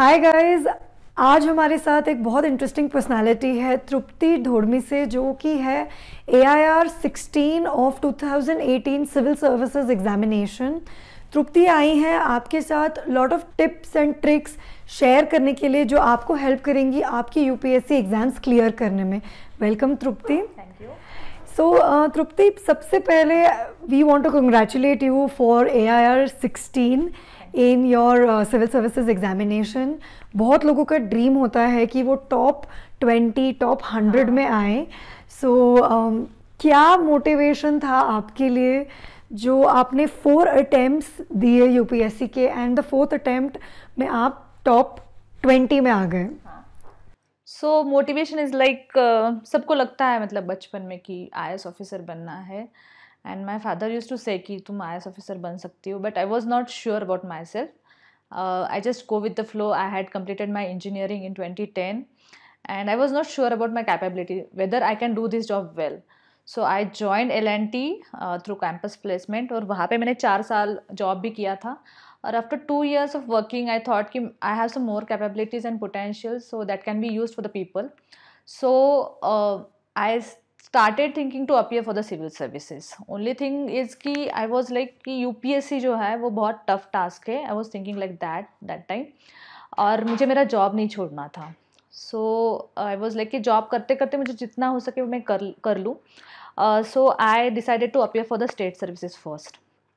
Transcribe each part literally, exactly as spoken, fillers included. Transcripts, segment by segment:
Hi guys, आज हमारे साथ एक बहुत इंटरेस्टिंग पर्सनालिटी है तृप्ति ढोडमिसे, जो कि है A I R sixteen of two thousand eighteen civil services examination. Tripti आई हैं आपके साथ lot of tips and tricks share करने के लिए, जो आपको हेल्प करेंगी आपकी U P S C exams clear करने में। Welcome Tripti. Thank you. So Tripti, सबसे पहले we want to congratulate you for A I R sixteen in your civil services examination. बहुत लोगों का ड्रीम होता है कि वो टॉप ट्वेंटी टॉप हंड्रेड में आए। सो so, um, क्या मोटिवेशन था आपके लिए जो आपने फोर अटेम्प्ट्स दिए यू पी एस सी के एंड द फोर्थ अटेम्प्ट में आप टॉप ट्वेंटी में आ गए? सो मोटिवेशन इज़ लाइक सबको लगता है मतलब बचपन में कि आई ए एस ऑफिसर बनना है, and my father use to say कि तुम आई ए एस ऑफिसर बन सकती हो, but I was not sure about myself. I just go with the flow. I had completed my engineering in twenty ten, and I was not sure about my capability, whether I can do this job well. So I joined L and T uh, through campus placement, और वहाँ पे मैंने चार साल job भी किया था. और after two years of working, I thought कि I have some more capabilities and potential, so that can be used for the people. So uh, I started thinking to appear for the civil services. Only thing is कि I was like कि U P S C जो है वो बहुत tough task है. I was thinking like that that time. और मुझे मेरा जॉब नहीं छोड़ना था. So I was like कि जॉब करते करते मुझे जितना हो सके मैं कर कर लूँ. Uh, so I decided to appear for the state services first.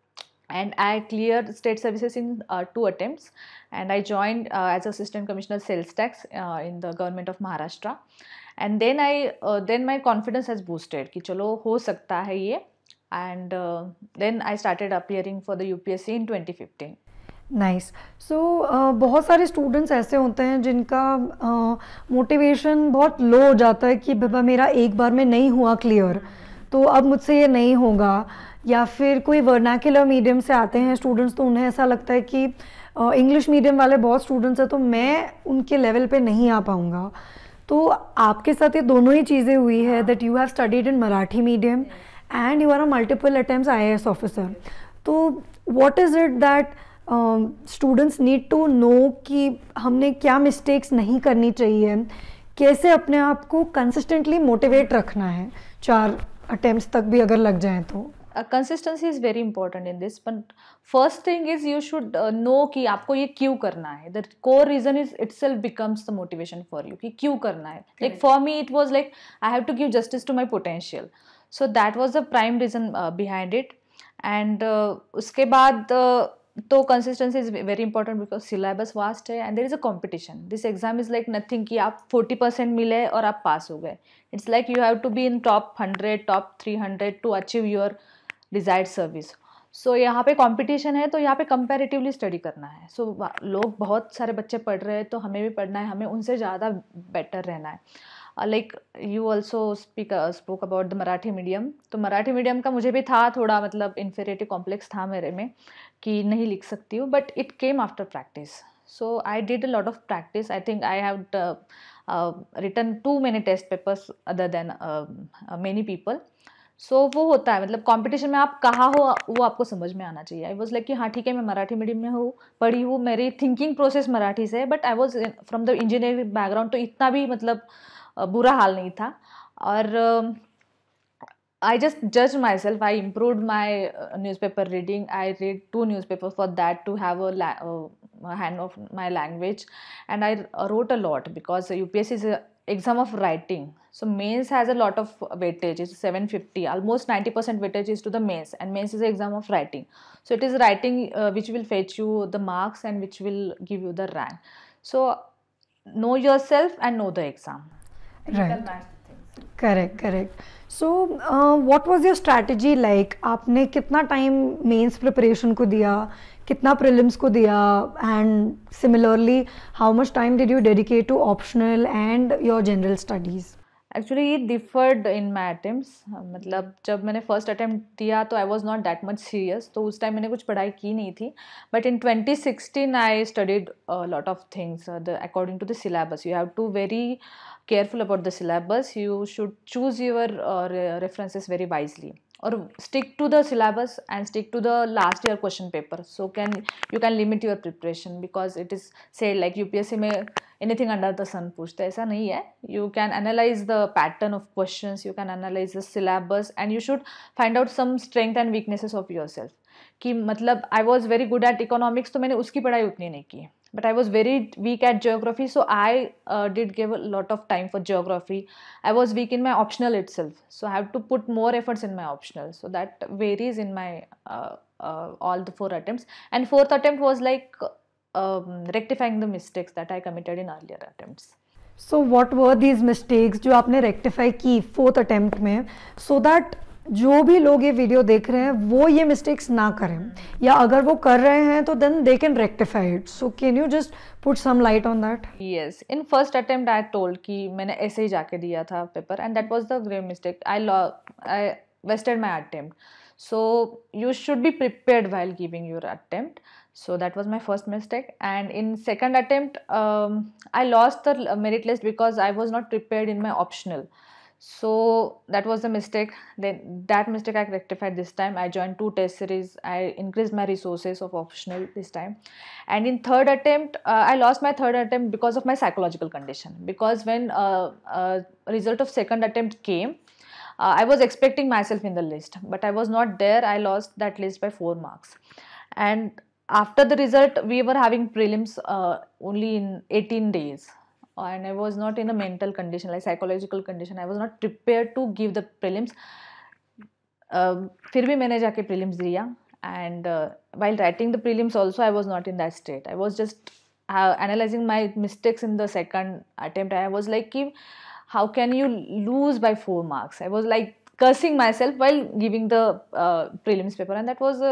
And I cleared state services in uh, two attempts, and I joined uh, as assistant commissioner sales tax uh, in the government of Maharashtra. And then I uh, then my confidence has boosted कि चलो हो सकता है ये. And uh, then I started appearing for the U P S C in twenty fifteen. Nice. So बहुत सारे students ऐसे होते हैं जिनका मोटिवेशन uh, बहुत लो हो जाता है कि बाबा मेरा एक बार में नहीं हुआ क्लियर, तो अब मुझसे ये नहीं होगा. या फिर कोई वर्नाकुलर मीडियम से आते हैं स्टूडेंट्स, तो उन्हें ऐसा लगता है कि इंग्लिश uh, मीडियम वाले बहुत स्टूडेंट्स हैं तो मैं उनके लेवल पे नहीं आ पाऊँगा. तो आपके साथ ये दोनों ही चीज़ें हुई है, that you have studied in Marathi medium and you are a multiple attempts I A S officer. तो what is it that students need to know कि हमने क्या मिस्टेक्स नहीं करनी चाहिए, कैसे अपने आप को कंसिस्टेंटली मोटिवेट रखना है चार अटेम्प्ट्स तक भी अगर लग जाएं तो? Uh, consistency is very important in this, but first thing is you should uh, know कि आपको ये क्यों करना है. The core reason is itself becomes the motivation for you कि क्यों करना है. Like for me it was like I have to give justice to my potential, so that was the prime reason uh, behind it. And uh, उसके बाद uh, तो consistency is very important because syllabus vast है and there is a competition. This exam is like nothing कि आप forty percent मिले और आप पास हो गए. It's like you have to be in top one hundred, top three hundred to achieve your desired service. So यहाँ पे competition है, तो यहाँ पे कंपैरेटिवली स्टडी करना है. सो so, लोग बहुत सारे बच्चे पढ़ रहे हैं तो हमें भी पढ़ना है, हमें उनसे ज़्यादा बेटर रहना है. Like you also speak spoke about the Marathi medium. तो मराठी मीडियम का मुझे भी था थोड़ा मतलब इन्फीरियरिटी कॉम्प्लेक्स था मेरे में कि नहीं लिख सकती हूँ, but it came after practice. So I did a lot of practice. I think I have written too many test papers other than many people. So so, वो होता है मतलब कंपटीशन में आप कहाँ हो वो आपको समझ में आना चाहिए. आई वॉज लाइक कि हाँ ठीक है मैं मराठी मीडियम में हूँ, पढ़ी हूँ, मेरी थिंकिंग प्रोसेस मराठी से है, but I was from the engineering background, तो इतना भी मतलब बुरा हाल नहीं था. और आई जस्ट जज myself. I improve my newspaper reading. I read two newspaper for that to have a hand of my language, and I wrote a lot because U P S C is exam of writing. So mains has a lot of weightage. It's seven fifty. Almost ninety percent weightage is to the mains, and mains is an exam of writing. So it is writing uh, which will fetch you the marks and which will give you the rank. So know yourself and know the exam. And right. You can match the things. Correct, correct. So uh, what was your strategy like? आपने कितना time mains preparation को दिया, कितना prelims को दिया, and similarly how much time did you dedicate to optional and your general studies? Actually ये डिफर्ड इन माई अटेम्प्ट्स. मतलब जब मैंने फर्स्ट अटेम्प्ट दिया तो I was not that much serious, तो उस टाइम मैंने कुछ पढ़ाई की नहीं थी. But in twenty sixteen I studied lot of things according to the syllabus. You have to very careful about the syllabus. You should choose your uh, references very wisely. or stick to the syllabus and stick to the last year question paper, so can you can limit your preparation, because it is said like U P S C में anything under the sun पूछते, ऐसा नहीं है. You can analyze the pattern of questions, you can analyze the syllabus, and you should find out some strength and weaknesses of yourself. कि मतलब I was very good at economics, तो मैंने उसकी पढ़ाई उतनी नहीं की. But I was very weak at geography, so I uh, did give a lot of time for geography. I was weak in my optional itself, so I have to put more efforts in my optional. So that varies in my uh, uh, all the four attempts. And fourth attempt was like um, rectifying the mistakes that I committed in earlier attempts. So what were these mistakes जो आपने rectify की fourth attempt में, so that जो भी लोग ये video देख रहे हैं वो ये मिस्टेक्स ना करें, या अगर वो कर रहे हैं तो then they can rectify it. So can you just put some light on that? Yes, in first attempt I told कि मैंने ऐसे ही जाके दिया था paper, and that was the grave mistake. I I wasted my attempt. So you should be prepared while giving your attempt. So that was my first mistake. And in second attempt, um, I lost the merit list because I was not prepared in my optional. So that was the mistake. Then that mistake I rectified this time. I joined two test series. I increased my resources of optional this time. And in third attempt, uh, I lost my third attempt because of my psychological condition. Because when uh, uh, result of second attempt came, uh, I was expecting myself in the list, but I was not there. I lost that list by four marks. And after the result, we were having prelims uh, only in eighteen days, and I was not in a mental condition, like psychological condition. I was not prepared to give the prelims. uh, फिर भी मैंने जाके prelims दिया, and uh, while writing the prelims also I was not in that state. I was just uh, analyzing my mistakes in the second attempt. I was like, how can you lose by four marks? I was like cursing myself while giving the uh, prelims paper, and that was a,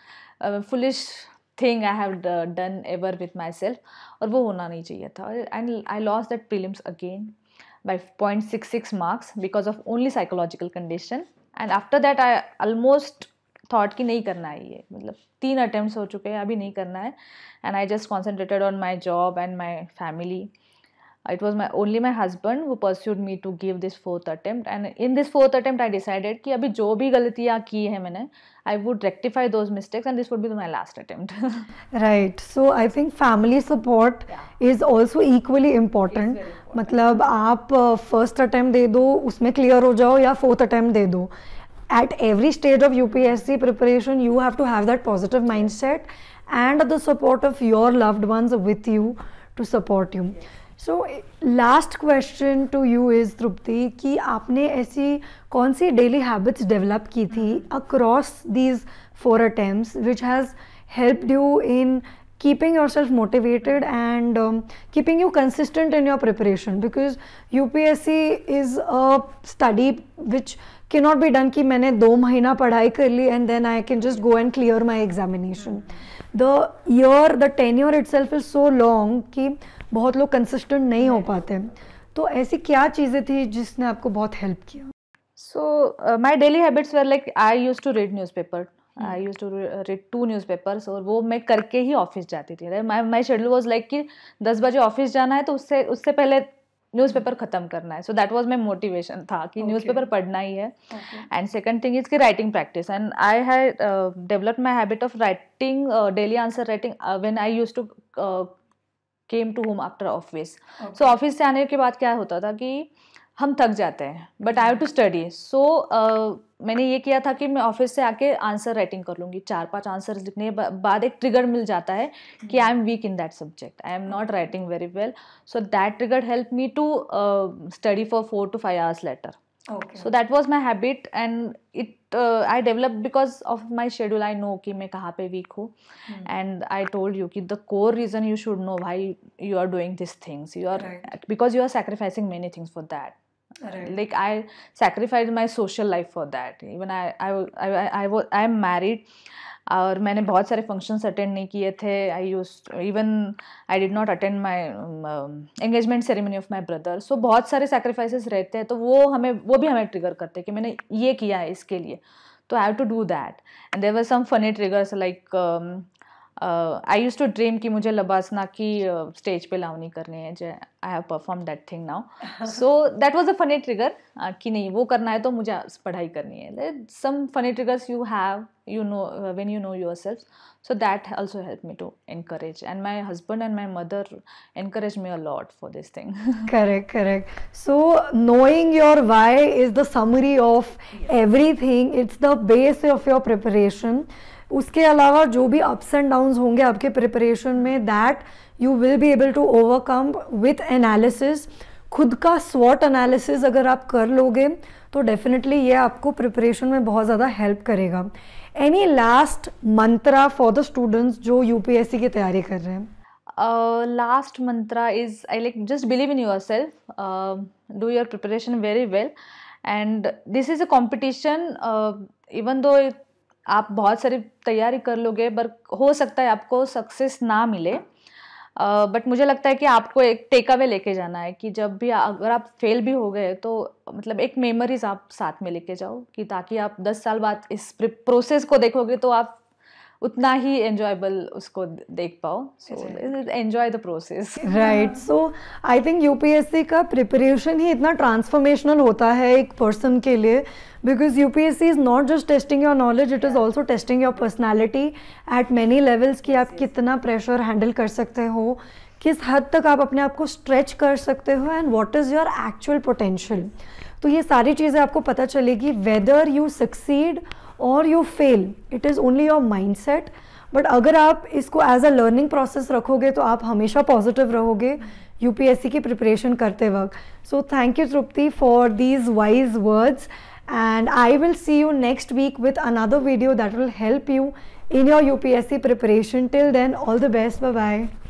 a foolish thing I have uh, done ever with myself, और वो होना नहीं चाहिए था. And I lost that prelims again by zero point six six marks because of only psychological condition. And after that I almost thought कि नहीं करना है ये, मतलब तीन attempts हो चुके हैं, अभी नहीं करना है. And I just concentrated on my job and my family. It was my only my husband who pursued me to give this fourth attempt, and in this fourth attempt I decided कि अभी जो भी गलतियाँ की है मैंने, I would rectify those mistakes, and this would be my last attempt. Right. So I think family support yeah. is also equally important. मतलब आप first attempt दे दो, उसमें clear हो जाओ, या fourth attempt दे दो. At every stage of U P S C preparation, you have to have that positive mindset and the support of your loved ones with you to support you. So last question to you is Trupti, कि आपने ऐसी कौन सी daily habits develop की थी across these four attempts which has helped you in keeping yourself motivated and um, keeping you consistent in your preparation? Because U P S C is a study which cannot be done कि मैंने दो महीना पढ़ाई कर ली and then I can just go and clear my examination. The year, the tenure itself is so long कि बहुत लोग consistent नहीं हो पाते. तो ऐसी क्या चीज़ें थी जिसने आपको बहुत help किया? So uh, my daily habits were like I used to read newspaper. Hmm. I used to read two newspapers, और वो मैं करके ही ऑफिस जाती थी. My my schedule was like कि दस बजे ऑफिस जाना है तो उससे उससे पहले न्यूज़पेपर ख़त्म करना है. So that was my motivation था कि न्यूज़पेपर पढ़ना ही है. एंड सेकंड थिंग इज कि writing practice, and I had developed my habit of writing daily answer writing when I used to came to home after office. So office से आने के बाद क्या होता था कि हम थक जाते हैं, but I have to study. So मैंने ये किया था कि मैं ऑफिस से आके आंसर राइटिंग कर लूँगी. चार पांच आंसर्स लिखने के बाद एक ट्रिगर मिल जाता है कि I am weak in that subject, I am not writing very well. So that trigger help me to study for four to five hours later. So that was my habit, and it I develop because of my schedule. I know कि मैं कहाँ पे weak हूँ, and I told you कि the core reason you should know why you are doing these things. You are right. Because you are sacrificing many things for that. Right. Like I sacrificed my social life for that. Even I I I I, I was I am married. और मैंने बहुत सारे functions attend नहीं किए थे. I use even I did not attend my engagement ceremony of my brother. So बहुत सारे sacrifices रहते हैं, तो वो हमें वो भी हमें ट्रिगर करते हैं कि मैंने ये किया है इसके लिए, तो I have to do that. And there were some funny triggers like I use to dream कि मुझे लबासना की स्टेज पे लावनी करनी है, जो I have perform that thing now. So that was a funny trigger कि नहीं वो करना है तो मुझे पढ़ाई करनी है. Some funny triggers you have, you know, uh, when you know yourself, so that also helped me to encourage, and my husband and my mother encouraged me a lot for this thing. Correct, correct. So knowing your why is the summary of everything. It's the base of your preparation. उसके अलावा जो भी ups and downs होंगे आपके preparation में, that you will be able to overcome with analysis. खुद का SWOT analysis अगर आप कर लोगे तो डेफिनेटली ये आपको प्रिपरेशन में बहुत ज़्यादा हेल्प करेगा. Any last mantra for the students जो यूपीएससी की तैयारी कर रहे हैं? Last mantra is I like just believe in yourself, do your preparation very well, and this is a competition. Even though आप बहुत सारी तैयारी कर लोगे, बट हो सकता है आपको सक्सेस ना मिले, बट uh, मुझे लगता है कि आपको एक टेक अवे लेके जाना है कि जब भी अगर आप फेल भी हो गए तो मतलब एक मेमोरीज आप साथ में लेके जाओ, कि ताकि आप दस साल बाद इस प्रोसेस को देखोगे तो आप उतना ही एंजॉयबल उसको देख पाओ. So enjoy the process. Right. So I think UPSC का प्रिपरेशन ही इतना ट्रांसफॉर्मेशनल होता है एक पर्सन के लिए, because U P S C is not just testing your knowledge, it is also testing your personality at many levels कि आप कितना प्रेशर हैंडल कर सकते हो, किस हद तक आप अपने आप को स्ट्रेच कर सकते हो, and what is your actual potential. तो ये सारी चीज़ें आपको पता चलेगी. Whether you succeed or you fail, it is only your mindset. But अगर आप इसको एज अ लर्निंग प्रोसेस रखोगे तो आप हमेशा पॉजिटिव रहोगे यूपीएससी की प्रिपरेशन करते वक्त. So thank you Trupti for these wise words. And I will see you next week with another video that will help you in your U P S C preparation. Till then, all the best. Bye bye.